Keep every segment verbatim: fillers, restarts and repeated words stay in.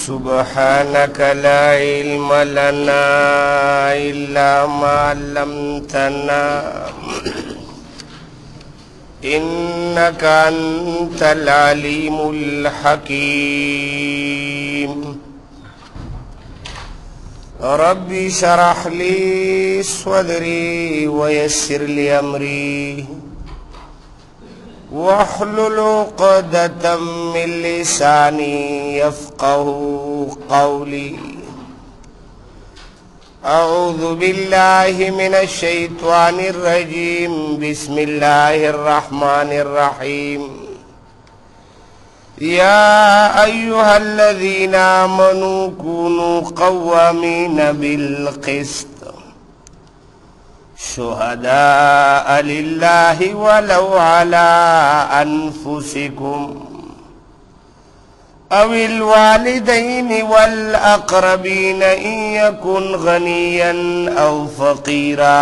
सुब्हानक ला इल्म लना इल्ला मा अल्लमतना इन्नका अंतल अलीमुल हकीम। रब्बी शरह ली सदरी वयस्सिर ली अमरी वहलुल उक़दतम मिन लिसानी यफ़क़हू क़ौली। अऊज़ु बिल्लाहि मिनश शैतानिर रजीम। बिस्मिल्लाहिर रहमानिर रहीम। या अय्युहल्लज़ीना आमनू कूनू क़व्वामीना बिल क़िस्त शुहदाअ लिल्लाहि वलौ अला अनफुसिकुम अविल वालिदैनि वल अक़रबीन इन यकुन गनिय्यन औ फ़क़ीरा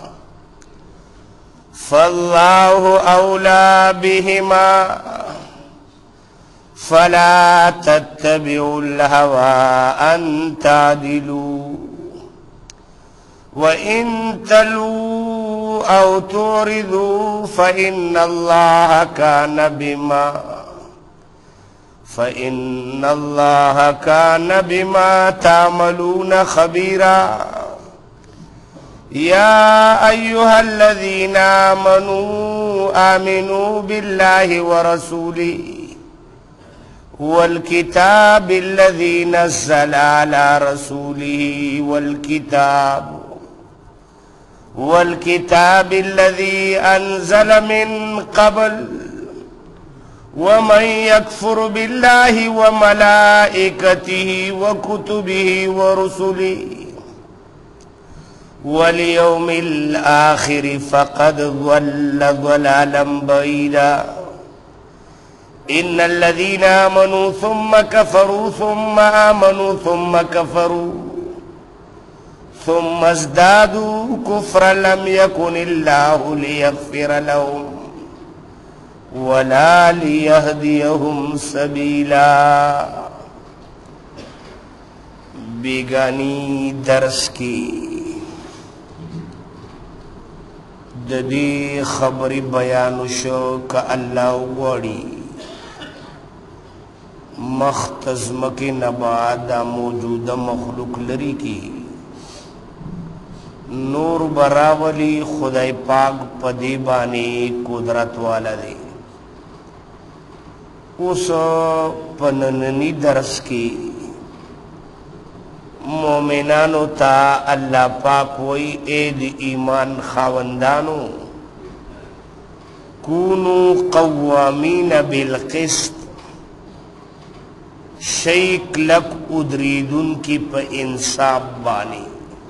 फ़ल्लाहु औला बिहिमा फला तत्तबिउल हवा अन तादिलू व इन तलू औ तुरिदू फ़इन्नल्लाह कान बिमा फ़इन्नल्लाह कान बिमा तामलून खबीरा। या अय्युहल्लज़ीना आमनू आमिनू बिल्लाहि व रसूलिही वल किताबिल्लज़ी नज़्ज़ला अला रसूलिही वल किताब वल किताबिल्लज़ी अनज़ल मिन क़ब्ल वमन यकफुर बिल्लाहि व मलाइकतिही व कुतुबिही व रुसुलिही वल यौमिल आखिरि फ़क़द ज़ल्ल ज़लालन बईदा। इन्नल्लज़ीना आमनू सुम्म कफ़रू सुम्म आमनू सुम्म कफ़रू सुम्म इज़्दादू कुफ़्रन लम यकुनिल्लाहु लियग़फ़िर लहुम वला लियहदियहुम सबीला। बेगानी दर्स की ददी खबरी बयान शो का अल्लाह गौड़ी मख्तज़म के नबादा मौजूदा मखलूक लरी की नूर बरावली खुदाई पाक पदे बानी कुदरत वाला दे। उस पनननी दरस की मोमिनानो ता अल्लाह पाक वही एद ईमान खावंदानो कूनू क़व्वामीन बिल क़िस्त शैक लक उदरीदुन की प इंसाफ बानी।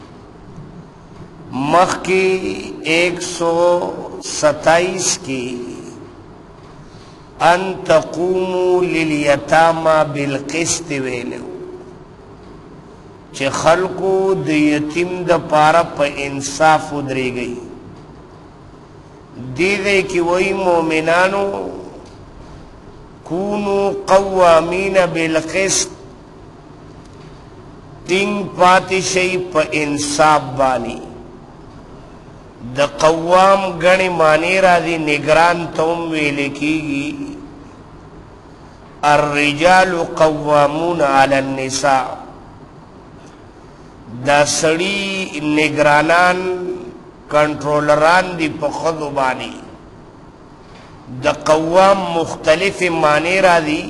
मख की एक सौ सताईस की अन तक़ूमू लिल यतामा बिल क़िस्त वेलू चे खल्कू द यतीम द पारा प इंसाफ उदरी गई। दीदे की वही मोमिनानो कूनू क़व्वामीन बिल क़िस्त टिंग पाती शई प इंसाफ बानी। द क़व्वाम गणी मानी राजी निगरान तोम वेले कीगी। अर्रिजालु क़व्वामून अला निसा द सड़ी निगरानान कंट्रोलरान दी प ख़ुदु बानी। द क़व्वाम मुख्तलिफ माने राजी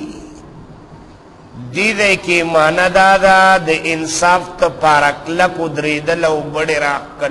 दीदे के माना दादा द इंसाफ त पारक लक उदरेदल औ बड़े राकल।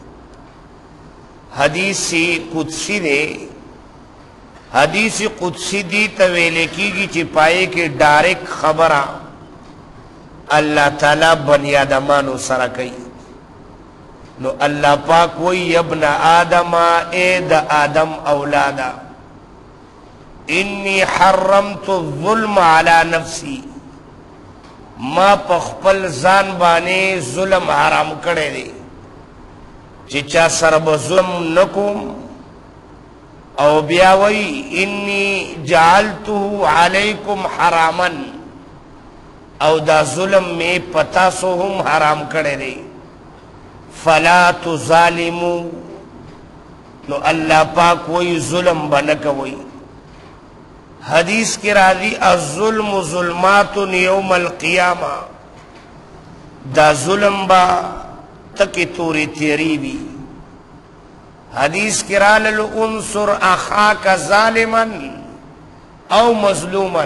हदीसी कुदसी दे हदीसी कुदसी दी तवेले की गी चिपाए के डायरेक्ट खबरा अल्लाह ताला बनियादमानो सरा कई। नो अल्लाह पाक वही यब्ना आदमा ए द आदम औलादा इन्नी हर्रमतु ज़ुल्म अला नफ्सी मां पख्पल जान बाने जुल्म हराम करे दे। चिचा सरब जुल्म नकुम औ बियावई इन्नी जालतुहु अलैकुम हरामन او دا ظلم میں پتا سو ہم حرام کڑے دے فلا تظالمو نو اللہ پاک وہی ظلم بنکوئی حدیث کی راضی الظلم ظلمات یوم القیامہ دا ظلم با تکی توری تیری بھی حدیث کی رالل انصر اخاک ظالما او مظلوما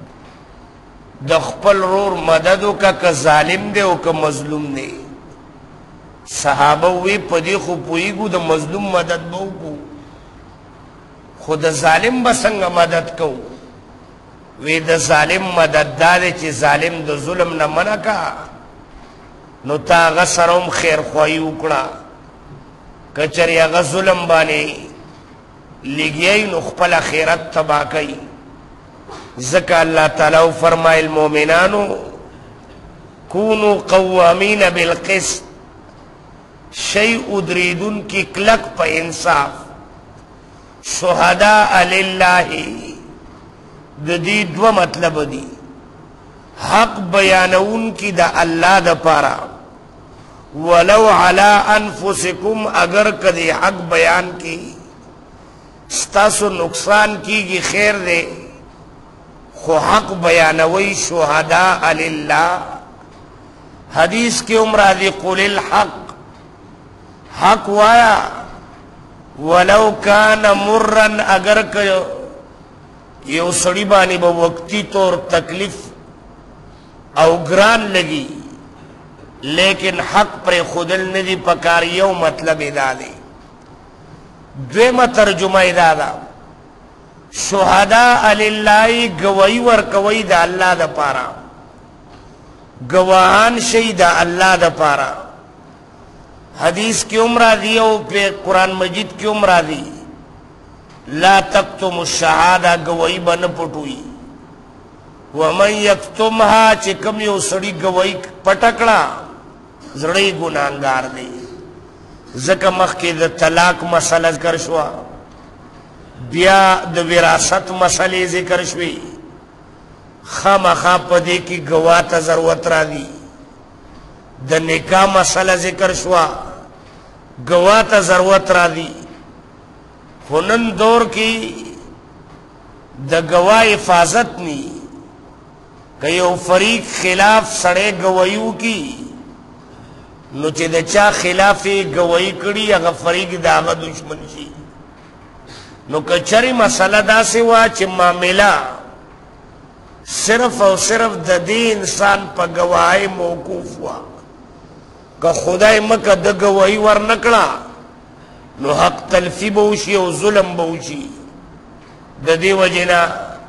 دخپل رور مددو کا کا ظالم دے او کا مظلوم دے صحابہ وی پدی خو پوئیگو دا مظلوم مدد بو کو خود ظالم بسنگ مدد کو وی دا ظالم مدد دادے چی ظالم دا ظلم نمنا کا نو تا غسرم خیر خواہی اکڑا کچری اغا ظلم بانے لگیئی نو خپل خیرت تبا کئی ذکا اللہ تعالیٰ فرمائے المومنانو کونو قوامین بالقسط شیء ادریدن کی کلک پا انصاف شہداء للہ دی دو مطلب دی حق بیانون کی دا اللہ دا پارا ولو علی انفسکم اگر کدی حق بیان کی ستاسو نقصان کی گی خیر دے خو حق بیانوی شہداء للہ حدیث کی عمرہ دی قل الحق حق وایا ولو کان مرن اگر کہ یو سڑی بانی با وقتی طور تکلیف او گران لگی لیکن حق پر خودل ندی پکاریو مطلب دادے دویم ترجمہ دادا شہداء للہ گواہی ورکوی دا اللہ دا پارا گواہان شئی دا اللہ دا پارا حدیث کی عمرہ دی او پہ قرآن مجید کی عمرہ دی لا تکتم الشہادہ گواہی بن پٹوئی ومن یکتمہا چکم یو سڑی گواہی پٹکڑا زڑی گناہگار دے زکا مخ کے دا طلاق مسئلہ ذکر شوا بیا دا وراثت مسئلے ذکر شوی خام خواب پدے کی گواہ تا ضرورت را دی دا نکاح مسئلہ ذکر شوا گواہ تا ضرورت را دی خونن دور کی دا گواہ حفاظت نی کہ یو فریق خلاف سڑے گواہیو کی نو چی دا چا خلاف گواہی کری اگا فریق دا آغا دشمن شی نو کچری مسئلہ دا سوا چی معاملہ صرف او صرف دا دی انسان پا گواہی موقوف ہوا کہ خدای مکہ دا گواہی ورنکڑا نو حق تلفی بوشی او ظلم بوشی دا دی وجنا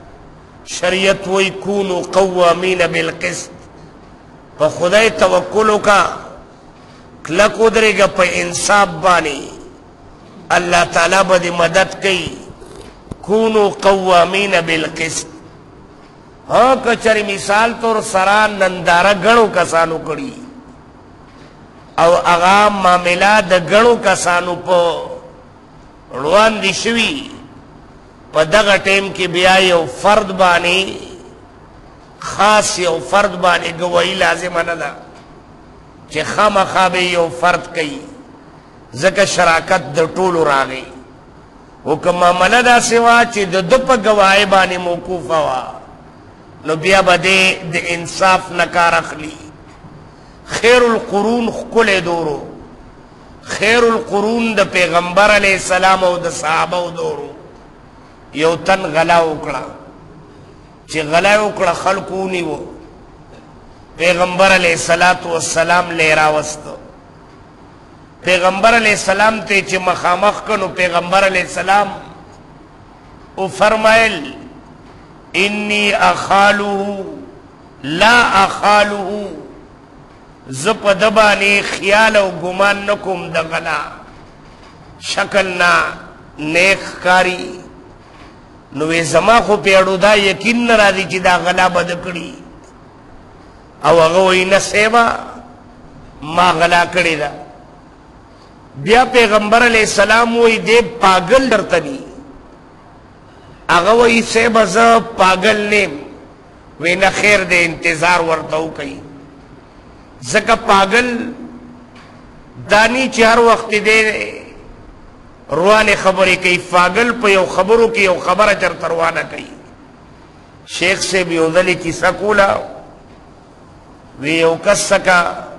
شریعت وی کونو قوامین بالقسط پا خدای توکلو کا کلکو درے گا پا انصاف بانی اللہ تعالیٰ با دی مدد کئی کونو قوامین بالقسط ہاں کچری مثال طور سران نندارہ گنو کسانو کری او اغام معاملہ دا گنو کسانو پا روان دی شوی پا دغا ٹیم کی بیائی او فرد بانی خاص یو فرد بانی گواہی لازم ندا چی خام خوابی یو فرد کئی زکا شراکت در طول را گئی وکا معاملہ دا سوا چی دا دو پا گواہی بانی موقوف ہوا نو بیا با دے دا انصاف نکار اخلی خیر القرون خکل دورو خیر القرون دا پیغمبر علیہ السلام او دا صحابہ دورو یو تن غلا اکڑا چی غلا اکڑا خلقونی وہ پیغمبر علیہ السلام لے راوستو پیغمبر علیہ السلام تے چی مخامخ کنو پیغمبر علیہ السلام او فرمائل انی اخالوہو لا اخالوہو زپ دبانی خیال و گمان نکم دغنا شکلنا نیک کاری نوے زما خو پیڑو دا یقین نرازی چی دا غلا بدکڑی او اگوئی نسیبا ما غلا کڑی دا بیا پیغمبر علیہ السلام وی دے پاگل درتنی اگوئی سیبا زا پاگل نیم وی نه خیر دے انتظار ورته وکړي ځکه پاگل دانی چې هر وخت دې روانه خبرې کوي پاگل په یو خبرو کې یو خبره چرته روانه کوي شیخ سے بھی اوزلی کی سکولا وی یو کس سکا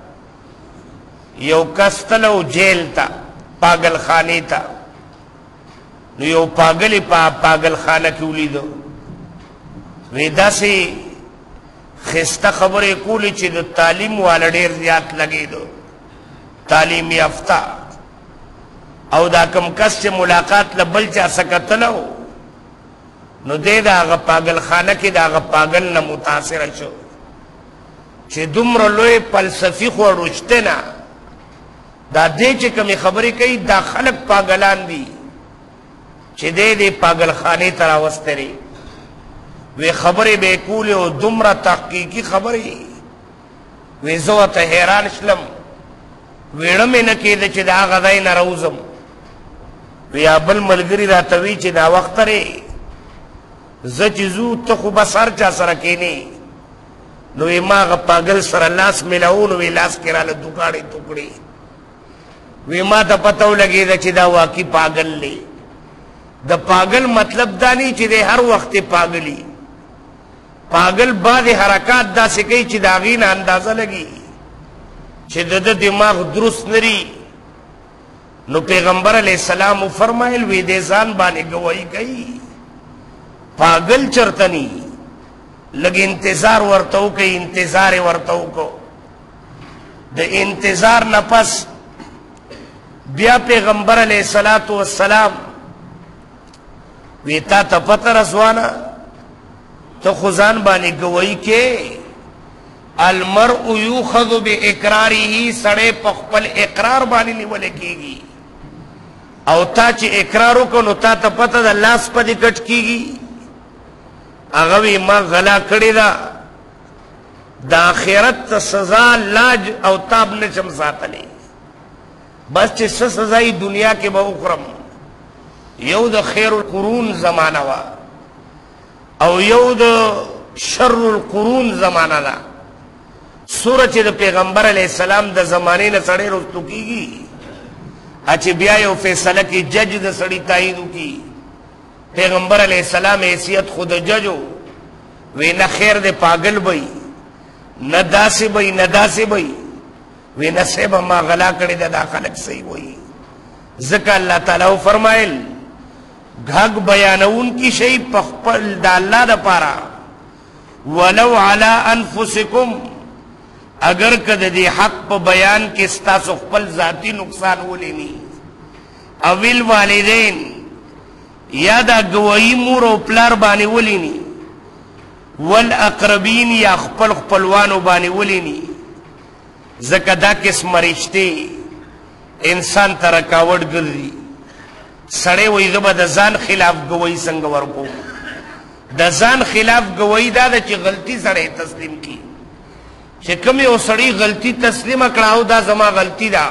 یو کس تلو جیل تا پاگل خانی تا نو یو پاگلی پا پاگل خانه کیولی دو وی دا سی خسته خبره کولی چې د تعلیم والا ډیر زیات لګی دو تعلیم یافته او دا کم کس چې ملاقات لبل چا سکتلو نو دې دا هغه پاگل خانه کې دا هغه پاگل نه متاثر شو چې دومره لوی فلسفي خو رشته نه دا دې چې کومې خبرې کوي دا خلک پاگلان دي چې دې دې پاگل خانه ته راوستري وی خبرې به کولې او دومره تحقیقي خبرې وی زه ته حیران شلم ویړه مې نه کېده چې دا هغه ځای نه راوځم وی بل ملګري راته وی چې دا وخت لرې زه چې ځو ته خو بس هر چا سره کښېنې نو وی ما هغه پاگل سره لاس میلاو نو وی لاس کې راله دوکاړې ټوکړې وی ما ته پته ولګېده چې دا واقعي پاگل دی د پاگل مطلب دا نه چې دی هر وخت پاگلی پاگل بعض حرکات داسې کوي چې د هغې نه اندازه لګي چې د ده دماغ درست نری نو پیغمبر علیہ السلام فرمایل وی دې ځان باندې ګواهي کوي پاگل چرتنی لگ انتظار ورته وکړي انتظار ورته وکړو د انتظار نه پس بیا پیغمبر علیہ الصلوۃ والسلام وی تا ته پته رسوانه ته خو ځان باندې ګواهي کې المرء یوخذ باقراره سړی په خپل اقرار باندې نیول کېږي او تا چې اقرار وکړو نو تا ته پته ده لاس په دې کټ کېږي هغه وی ما غلا کړې ده د آخرت سزا لاج او تاب نشم ساتلی بس چې څه سزا یې دنیا کې به وخورم یو د خیر القرون زمانه وه او یو د شر القرون زمانه ده سوره چې د پیغمبر علیہ السلام د زمانې نه سړی رستو کېږي چې بیا یو فیصله کې جج د سړي تایید وکړي پیغمبر علیہ السلام حیثیت خود ججو وی نه خیر د پاگل بئی نه داسې بئی نه داسې بئی وی نه صاحب ما غلا کړې ده دا خلک صحیح وایي ځکه الله تعالی فرمایل غږ بیانونکي شی په خپل د الله دپاره ولو علی انفسکم اگر که د دې حق په بیان کې ستاسو خپل ذاتی نقصان ولینی اویل والدین یا دا گواهی مور او پلار باندې ولینی والاقربین یا خپل خپلوانو باندې ولینی ځکه دا قسم رشتې انسان ته رکاوټ ګرځي سړی وایي زه به د ځان خلاف گواهی څنګه ورکوم د ځان خلاف گواهی دا ده چې غلطي سړی تسلیم کړي چې کوم یو سړی غلطي تسلیمه کړه او دا زما غلطي ده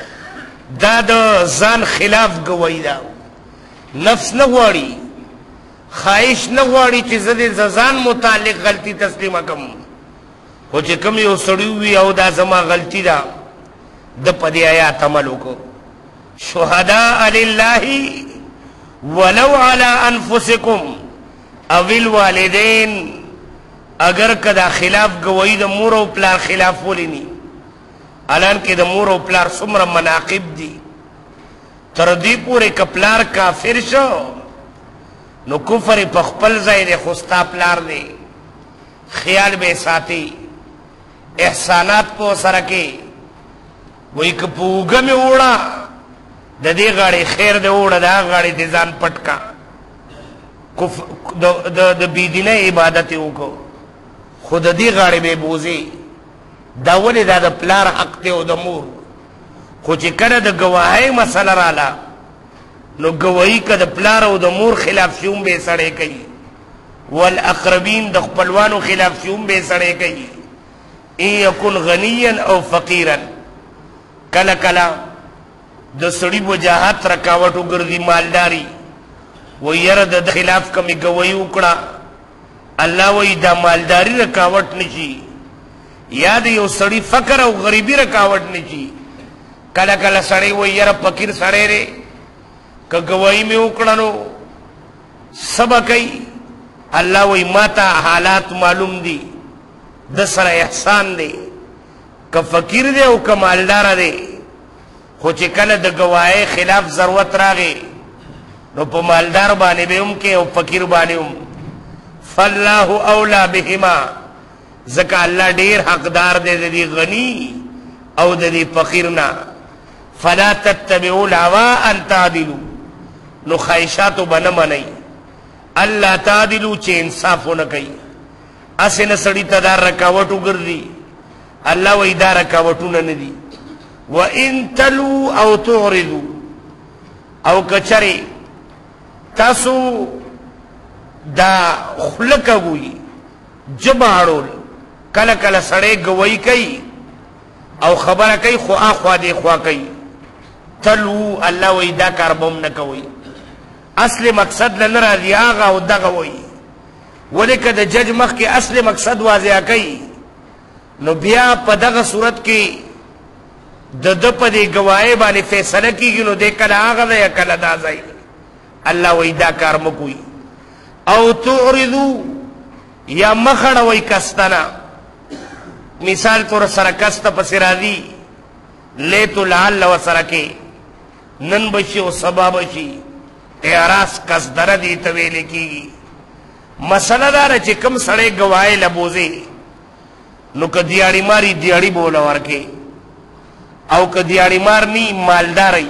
دا د ځان خلاف گواهی ده نفس نه غواړي خواهش نه غواړي چې زه د ځان متعلق غلطي تسلیمه کړم خو چې کوم یو سړی وي او دا زما غلطي ده د په دې آیات عمل وکړو شهداء لله ولو على انفسکم او الوالدین اگر کدا خلاف گواہی د مور او پلار خلاف ولینی الان کې د مور او پلار څومره مناقب دي تر دې پورې کپلار کافر شو نو کفر په خپل ځای دی خو ستا پلار دی خیال به ساتي احسانات په سره کې وای که په اوږه مې وړه د دې غاړې خیر دی وړه دا غاړې دې ځان پټکا د بېدینه عبادت یې وکړو خو د دې غاړې به بوځې دا ولې دا د پلار حق دی او د مور خو چې کله د ګواهۍ مسله راله نو ګواهي که د پلار او د مور خلاف شي هم به یې سړی کوي والاقربین د خپلوانو خلاف شي هم به یې سړی کوي ان یکن غنیا او فقیرا کله کله د سړي وجاهت رکاوټ وګرځي مالداري و یره د خلاف کمی گواہی وکړه الله وی دا مالداری رکاوټ نشي یا د یو سړي فقر او غریبي رکاوټ نشي کله کله سړی وی یاره فقیر سړی دی که ګواهي مې وکړه نو څه به کوي الله وی ما ته حالات معلوم دي د سره احسان دی که فقیر دی او که مالداره دی خو چې کله د ګواهۍ خلاف ضرورت راغی نو په مالدار باندې به هم کې او فقیر باندې هم فالله اولا بهما ځکه الله ډېر حقدار دی د دې غني او د دې فقیر نه فلا تتبعوا الهوى ان تعدلوا نو خواهشاتو به نه منئ الله تعدلو چې انصاف ونه کوي اسې نه سړي ته دا رکاوټ وګرځي الله وایي دا رکاوټونه نه دي وان تلو او تعرضو او کچرې تاسو دا خوله کوئ ژبه اړول کله کله سړی ګوایي کوي او خبره کوي خو اخوا دې خوا کوي تلو الله وایي دا کار به هم نه کوئ اصل مقصد نه راځي هغه او دغه وایي ولې که د جج مخکې اصل مقصد واضح کوي نو بیا په دغه صورت کې د ده په دې ګواهۍ باندې فیصله کېږي نو دی کله هغه دی یا کله دا ځای الله وایي دا کار مه کوئ او تعرضو یا مخ اړوئ کس ته نه مثال طور سره کس ته پسې راځي لیت لعل ورسره کې نن به شي او سبا به شي اعراض قصدره دي ته ویلې کېږي مسله دا ده چې کوم سړی ګواهۍ له بوځې نو که دیاړي ماري دیاړي به وله ورکې او که دیاړي مار نی مالداری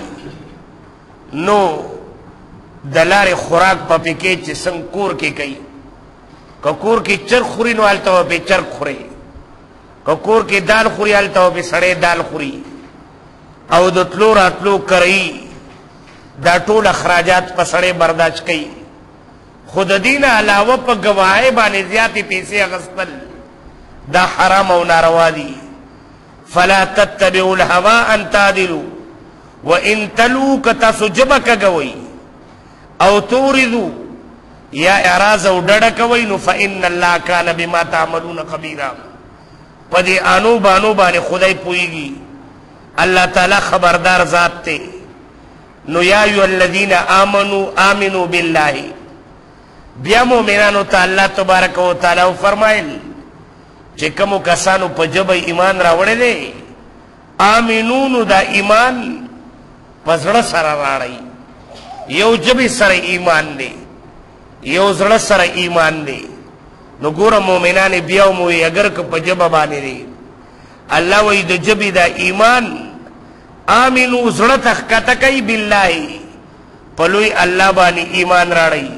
نو د لارې خوراک په پې کې چې څنګه کور کې کوي که کور کې چرګ خوري نو هلته به پې چرګ خوري که کور کې دال خوري هلته به پې سړی دال خوري او د تلو راتلو کرایي دا ټول اخراجات په سړی برداشت کوي خو د دې نه علاوه په ګواهۍ باندې زیاتې پیسې اخیستل دا حرام او ناروا دي فلا تتبعوا الهوى ان تعدلوا وان تلوا که تاسو ژبه کږوئ او تورضوا یا اعراض او ډډه کوئ نو فان الله کان بما تعملون خبیرا په دې آنو بانو باندې خدای پوهېږي الله تعالی خبردار ذات دی نو یا ایها الذین آمنوا آمنوا بالله بیا مؤمنانو ته الله تبارک و تعالی فرمایل چې کومو کسانو په ژبه ایمان راوړی دی آمنو نو دا ایمان په زړه سره راړئ یو ژبې سره ایمان دی یو زړه سره ایمان دی نو ګوره مؤمنان بیا هم وایي اگر که په ژبه باندې دی الله وایي د ژبې دا ایمان آمنو زړه ته ښکته کوي بالله په لوی الله باندې ایمان راړئ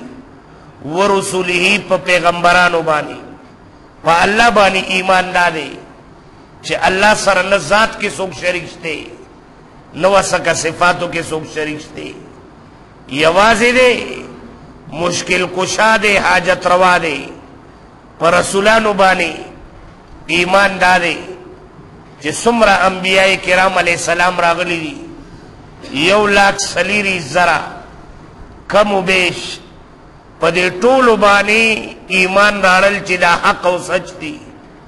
ورسوله په پیغمبرانو باندې په الله باندې ایمان دا دی چې الله سره نه ذات کې څوک شریک شته نه وسکه صفاتو کې څوک شریک شته یوازې دی مشکل کشا دی حاجت روا دی پر رسولانو باندې ایمان دا دی چې څومره انبیاء کرام علیه السلام راغلي دي یو لاک څلېرې زره کم و بیش په دې ټولو باندې ایمان راړل چې دا حق او سچ دي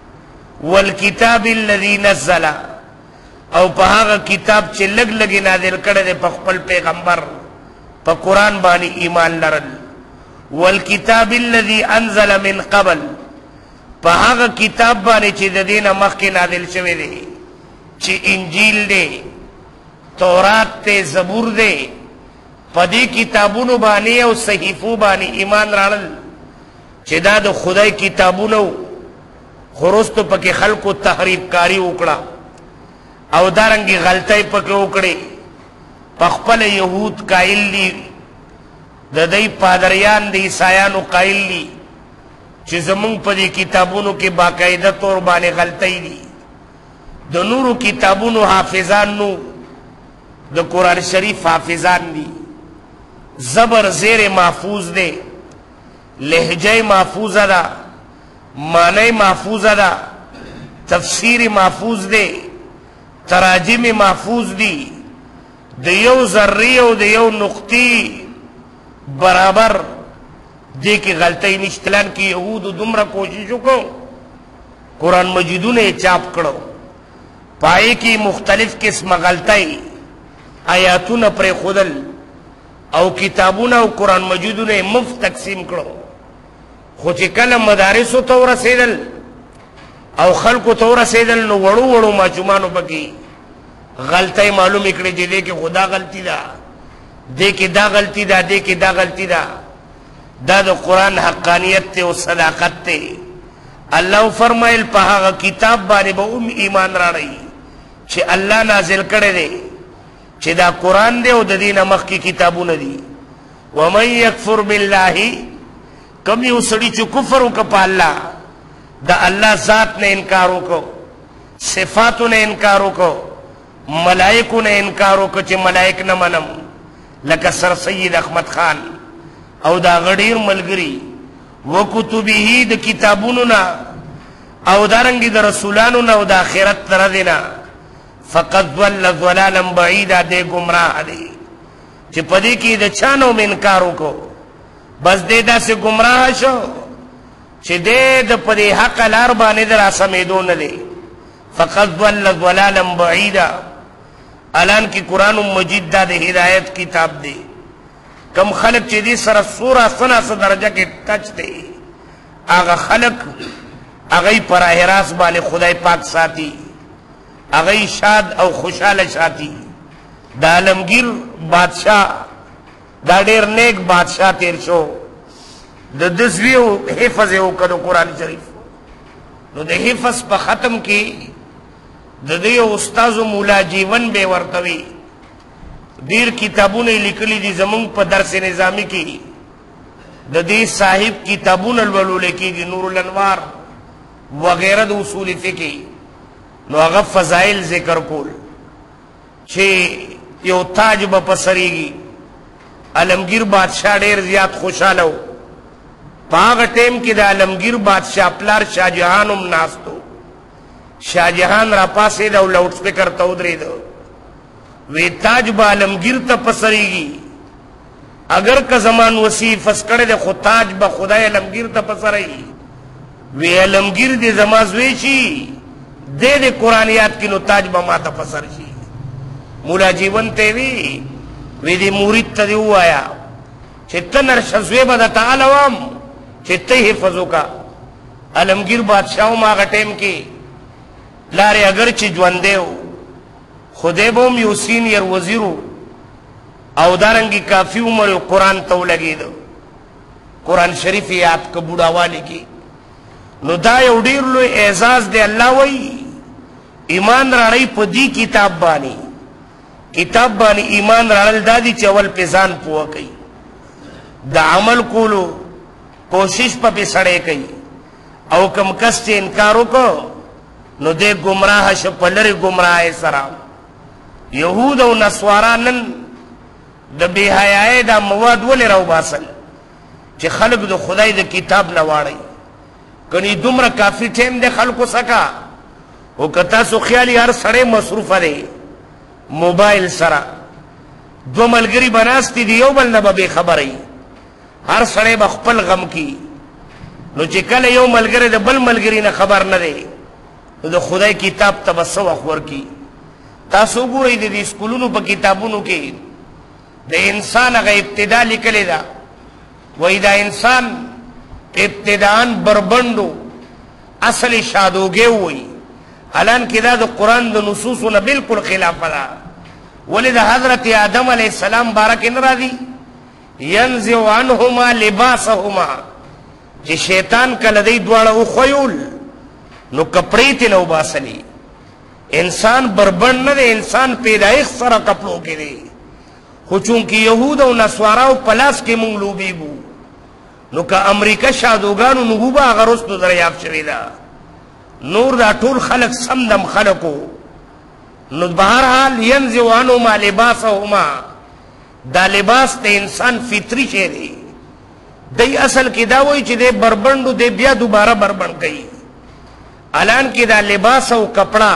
والکتاب الذي نزل او په هغه کتاب چې لږ لږې نازل کړی دی په خپل پیغمبر په قرآن باندې ایمان لرل والکتاب الذي انزل من قبل په هغه کتاب باندې چې د دې نه مخکې نازل شوی دی چې انجیل دی تورات دی زبور دی په دې کتابونو باندې او صحیفو باندې ایمان راړل چې دا د خدای کتابونه خو وروستو پکې خلکو تحریف کاری وکړه او دارنګې غلطۍ پکې وکړې په خپله یهود قایل دي د دوی پادریان د عیسایانو قایل دي چې زمونږ په دې کتابونو کې باقاعده طور باندې غلطۍ دي د نورو کتابونو حافظان نو د قرآن شریف حافظان دي زبر زیر محفوظ دی لهجه محفوظه ده معنی محفوظه ده تفسیر محفوظ دی تراجم محفوظ دی د یو ذرې او د یو نقطې برابر دې کې غلطۍ نشته. پلان کې یهودو دومره کوشش وکړو قرآن مجیدونه یې چاپ کړو، پای کې مختلف قسمه غلطۍ آیاتونه پرېښودل او کتابونه او قرآن مجیدونه یې مفت تقسیم کړو. خو چې کله مدارسو ته ورسېدل او خلکو ته ورسېدل نو وړو وړو ماشومانو پکې غلطۍ معلومې کړې چې دې کې خو دا غلطي ده، دې کې دا غلطي ده، دې کې دا غلطي ده. دا د قرآن حقانیت ته او صداقت ته. الله فرمایل په هغه کتاب باندې به هم ایمان راړئ چې الله نازل کړی دی، چې دا قرآن دی او د دې نه مخکې کتابونه دي. ومن یکفر بالله، کم یو سړي چې کفر وکړه په الله، د الله ذات نه انکار وکړو، صفاتو نه انکار وکړو، ملائکو نه انکار وکړو چې ملائک نه منم، لکه سر سید احمد خان او دا غډیر ملګری، وکتبه د کتابونو نه او دارنګې د رسولانو نه او د آخرت تر دینا، فقد ضل ضلالا بعیدا، دې گمراه دی چې په دې کې د چا نه انکار وکړو بس دې داسې گمراه شو چې دې د په دې حق لار باندې د راسمېدو نه دی. فقد ضل ضلالا بعیدا. الان کې قرآن مجید دا د هدایت کتاب دی. کم خلق چې دې سره سوره سنا سه درجه کې ټچ دی، هغه خلق هغه په راست باندې خدای پاک ساتي، هغه شاد او خوشاله ساتي. د عالمگیر بادشاہ دا ډېر نیک بادشاہ تیر شو، د دزویو حفظ یې وکړو قرآن شریف. نو د حفظ په ختم کې د دې استازو مولا جیون به ورته وي، ډیر کتابونه لیکلي دي زمونږ په درس نظامی کې، د دې صاحب کتابونه لولول کېږي، نور الانوار وغیرہ د اصول فقه. نو هغه فضائل ذکر کول چې یو تاج به په سریږي. عالمگیر بادشاہ ډیر زیات خوشاله و. په هغه ټیم کې د عالمگیر بادشاہ پلار شاهجهان هم ناستو. شاهجهان را پاسېد او لاؤډ سپیکر ته ودرېد، وی تاج با عالمگیر ته پسریږي، اگر که زمان وسی فس کړه د خو تاج به خدای عالمگیر ته پسري. وی عالمگیر دې زما زوی شي، دې دې قرآنیات کې نو تاج به ما ته پسر شي. مولا جیون ته وی وی دې مرید ته دی وایا چې تنر شزوی به د تعالی وام چې ته حفظ وکا. عالمگیر بادشاہ ما غټیم کې لارې اگر چې ژوندې و خدای به هم یو سینیر وزیرو او دارنګي کافی عمر قرآن ته ولګېد، قرآن شریف یاد که بوډاوالي کې. نو دا یو ډېر لوی اعزاز دی. الله وایي ایمان راړئ په دې کتاب باندې. کتاب باندې ایمان راړل دا دي چې اول پې ځان پوه کوي، د عمل کولو کوشش په پې سړی کوي، او کم کس چې انکار وکړو نو دې ګمراه شه په لرې ګمراهۍ سره. یهود او نصوارا نن د بې حیایۍ دا مواد ولې راوباسل چې خلق د خدای د کتاب نه واړئ. کنی دومره کافي ټیم دی خلکو څخه، او که تاسو خیالي هر سړی مصروفه دی موبایل سره، دو ملګري به ناستي دي یو بل نه به بې خبره وي، هر سړی به خپل غم کی. نو چې کله یو ملګری د بل ملګري نه خبر نه دی نو د خدای کتاب ته به څه وخت ورکي. تاسو ګورئ د دې سکولونو په کتابونو کې د انسان هغه ابتدا لیکلې ده، وایي دا انسان ابتداءً بربندو اصل شادوګې وایي. الان کې دا د قرآن د نصوصو نه بالکل خلافه ده. ولې د حضرت آدم علیه السلام باره کې نه راځي ینزع عنهما لباسهما، چې شیطان کله دی دواړه وښویول نو کپړې ترې نه وباسلې. انسان بربند نه دی، انسان پیدایښت سره کپړو کې دی. خو چونکې یهود او نصواراو په لاس کې مونږ لوبېږو، نو که امریکا شادوګانو نو به هغه رستو دریافت شوې ده. نور دا ټول خلق سم دم خلقو. نو بهرحال ینزع عنهما لباسهما، دا لباس د انسان فطري شی دی. دی اصل کې دا وایي چې دی بربندو دی بیا دوباره بربند کوي. الان کې دا لباس او کپڑا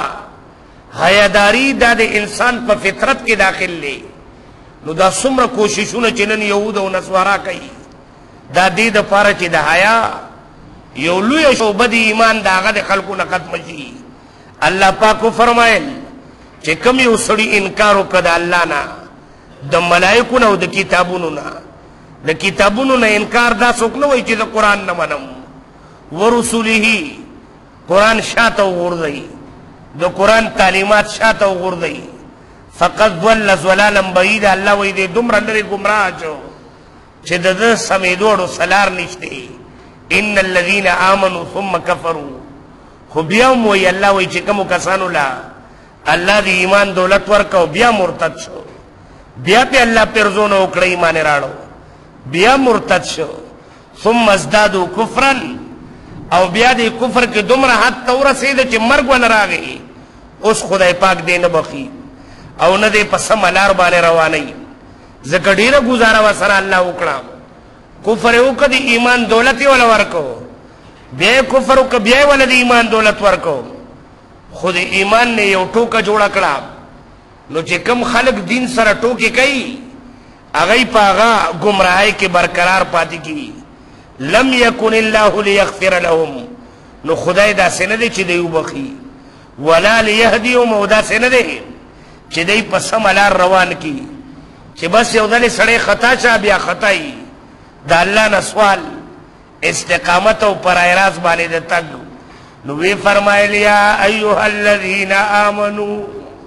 حیاداری دا د انسان په فطرت کې داخل دی. نو دا څومره کوششونه چې نن یهود او نصارا کوي دا دې دپاره چې د حیا یو لویه شعبه د ایمان د هغه د خلکو نه ختمه شي. الله پاک وفرمایل چې کوم یو سړي انکار وکړه د الله نه، د ملایکو نه او د کتابونو نه. د کتابونو نه انکار دا څوک نه وایي چې د قرآن نه منم. ورسوله قرآن شاته وغورځوي، د قرآن تعلیمات شاته وغورځوي. فقط ضل ضلالا بعیدا. الله وایي دی دومره لرې ګمراه شو چې د ده سمېدو سلار نشته. ان الذین آمنوا ثم کفروا. خو بیا هم وایي الله وایي چې کومو کسانو له الله د ایمان دولت ورکو بیا مرتد شو، بیا پې الله پرزونه وکړه ایمان یې راړو، بیا مرتد شو. ثم ازدادوا کفرا، او بیا د کفر کې دومره حد ته ورسېده چې مرګ ونه راغی. اوس خدای پاک دې نه بخي او نه دې په سمه لار باندې روانوي. ځکه ډېره ګزاره ورسره الله وکړه. کفر یې وکړه، د ایمان دولت یې وله ورکو، بیا یې کفر وکړه، بیا یې وله د ایمان دولت ورکو. خو د ایمان نه یو ټوکه جوړه کړه. نو چې کم خلک دین سره ټوکې کوي هغوی په هغه ګمراهۍ کې برقرار پاتې کېږي. لم یکن الله لیغفر لهم، نو خدای داسې نه دی چې دی وبخي، ولا لیهدیهم، او داسې نه دی چې دی په سمه لار روان کړي. چې بس یو ځلې سړی خطا شه بیا خطایي. د الله نه سوال استقامت او پرای راز باندې د تګ. نو وی فرمایل یا ایها الذین آمنو،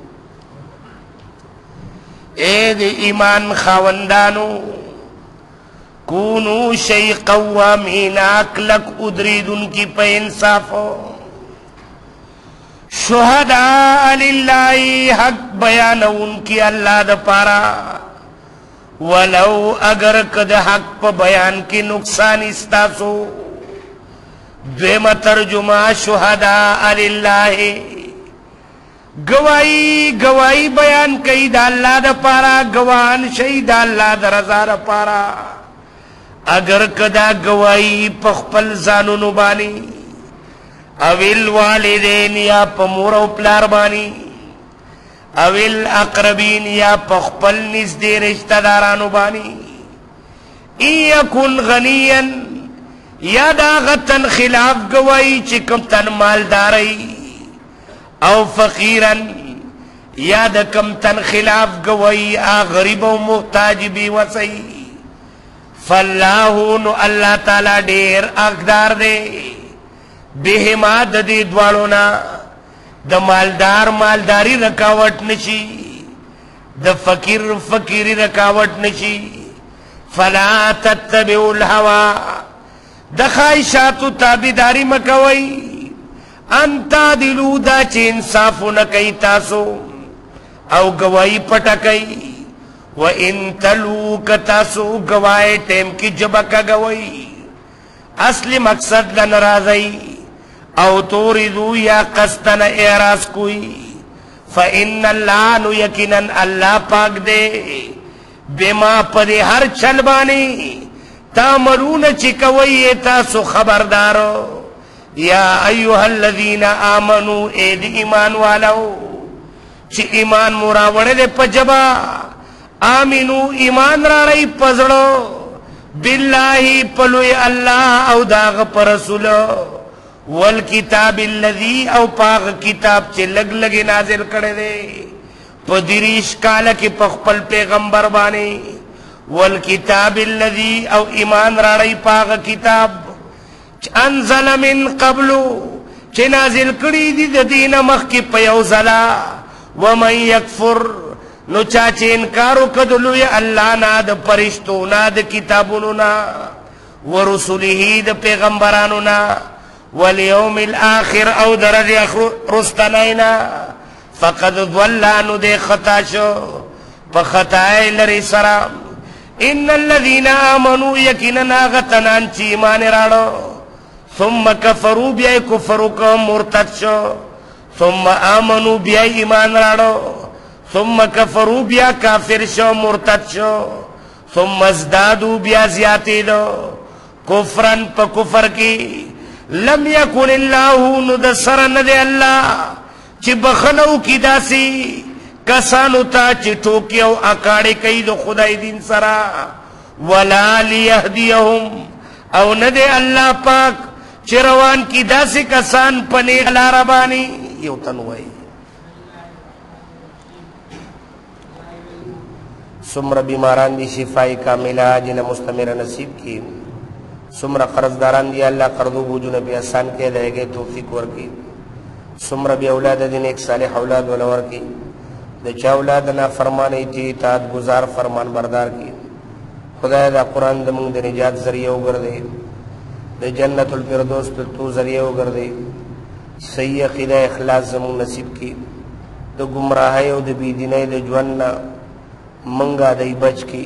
اے د ایمان خاوندانو، کونو شی قوامین اکلک ادریدن کی پہ انصافو، شہداء للہ حق بیانون کی اللہ دا پارا، ولو اگر کد حق پہ بیان کی نقصان استاسو. دویم ترجمہ شہداء للہ، گواہی گواہی بیان کئی دا اللہ دا پارا، گواہان شئی دا اللہ دا رضا دا پارا. اگر کدا گواہی پخپل زانونو بانی، اویل والدین یا پمور او پلار بانی، اویل اقربین یا پخپل نزدې رشتہ دارانو بانی. ای یکن غنین، یا دا غتن خلاف گواہی چې کم تن مالداری، او فقیرن، یا دا کم تن خلاف گواہی آ غریب و محتاج بی وسی. فاللہ نو اللہ تعالی دیر اقدار دے بہما دا دی دوالونا، دا مالدار مالداری رکاوٹ نشی، دا فقیر فقیری رکاوٹ نشی. فلا تتبعوا الہوا، دا خواہشاتو تابیداری مکوئی. انتا دلو دا چی انصافو نکی تاسو، او گواہی پٹا کئی. وَإِن تَلُو کتاسو گواہے ٹیم کی جبکا گواہی، اصلی مقصد لنرازئی. او توردو یا قصدن اعراض کوئی. فَإِنَّ اللَّهَ نُ یقیناً اللہ پاک دے بما پدے ہر چل بانی تامرون چکوئی تاسو خبردارو. یا ایوہ الذین آمنو، اید ایمان والو چی ایمان مراوڑے دے پجبا، آمینو ایمان راڑی پزڑو، باللہ پلوی اللہ او داغ پرسولو، والکتاب اللذی او پاغ کتاب چے لگ لگے نازل کردے دے پدریش کالا کی پخپل پیغمبر بانے. والکتاب اللذی او ایمان راڑی پاغ کتاب انزل من قبلو چے نازل کری دی دین مخ کی پیوزلا. ومن یکفر، نو چاچے انکارو کدلوی اللہ نا دا پرشتو نا دا کتابونو نا، ورسولی دا پیغمبرانو نا، والیوم الاخر او درد رستنائنا، فقد ضلانو دے خطا شو پا خطائے لری سرام. ان الذین آمنو یقیننا غتنان چی ایمان راڑو، ثم کفرو بیائی کفرو کا مرتد شو، ثم آمنو بیائی ایمان راڑو، ثم کفرو بیا کافر شو مرتد شو، ثم ازدادو بیا زیاتی دو کفرن پا کفر کی. لم یکن اللہ ندسرن دے اللہ چی بخنو کی داسی کسانو تا چی ٹوکی او اکاڑی کئی دو خدای دین سرا. ولا لیهدیهم او نه دی الله پاک چې روان کی داسې کسان په نیغ لاره باندې. یو تن وایي څومره بیماران دي شفای کامله عاجله مستمره نصیب کړي، څومره قرضداران دي الله قرضو بوجونه بیا آسان کړي، د هغې توفیق ورکړي، څومره بې اولاده دي نیک صالح اولاد وله ورکړي، د چا اولاد نافرمانۍ ته اطاعت ګزار فرمان بردار کړي. خدای دا قرآن زموږ د نجات ذریعه وګرځوي، د جنت الفردوس د تو ذریعه وګرځوي، صحیح عقیده اخلاص زموږ نصیب کړي، د ګمراهۍ او د بېدینۍ د ژوند نه منګه دی بچ کی.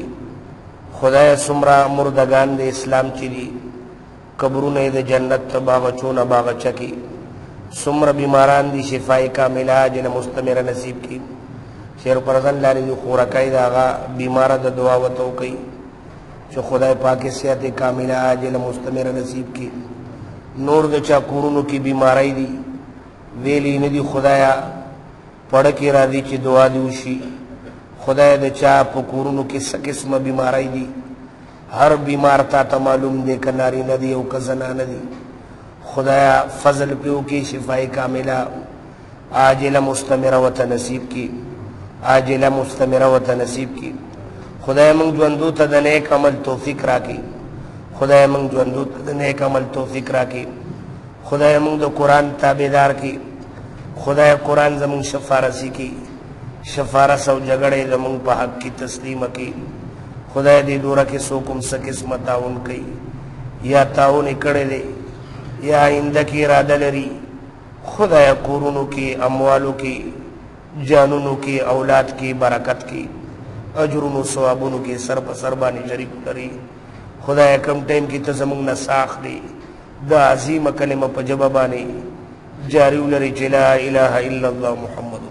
خدای څومره مردگان د اسلام چې دي قبرونه د جنت ته باغچونه باغچه کی، څومره بیماران دي شفای کامله عاجله مستمره نصیب کی. شیر پرزن لارې دي خورکۍ د هغه بیماره د دعا ورته وکړي چې خدای پاک صحت کامله عاجله مستمره نصیب کی. نور د چا کورونو کې بیماری دي ویلی نه دي خدایا پړه کې راځي چې دعا دې وشي. خدای د چا په کورونو کې څه قسمه بیماری دي، هر بیمار تا ته معلوم دی که نارینه دی او که زنانه دي. خدایا فضل پې وکړي، شفای کامله عاجله مستمره ورته نصیب کړي، عاجله مستمره ورته نصیب کړي. خدای موږ ژوندو ته د نیک عمل توفیق راکړي، خدای موږ ژوندو ته د نیک عمل توفیق راکړي. خدای موږ د قرآن تابعدار کړي، خدای قرآن زموږ شفارسي کړي، شفارس او جګړې زموږ په حق کې تسلیمه کړي. خدای دې دوره کې څوک هم څه قسمه تعاون کوي یا تعاون یې کړی دی یا آینده کې اراده لري، خدای کورونو کې اموالو کې جانونو کې اولاد کې برکت کې اجرونو ثوابونو کې سر په سر باندې شریک لري. خدای کم ټایم کې ته زموږ نه ساخ دی دا عظیمه کلمه په ژبه باندې جاری ولري چې لا اله الا الله محمد